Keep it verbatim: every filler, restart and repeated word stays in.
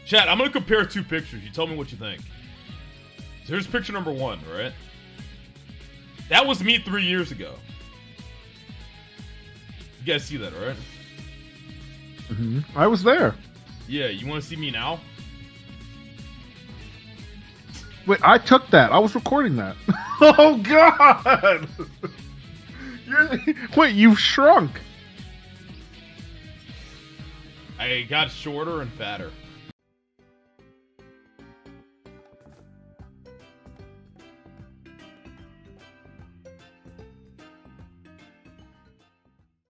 Chat, I'm gonna compare two pictures. You tell me what you think. So here's picture number one, right? That was me three years ago. You guys see that, right? Mm-hmm. I was there. Yeah, you want to see me now? Wait, I took that. I was recording that. Oh, God! You're... Wait, you've shrunk. I got shorter and fatter.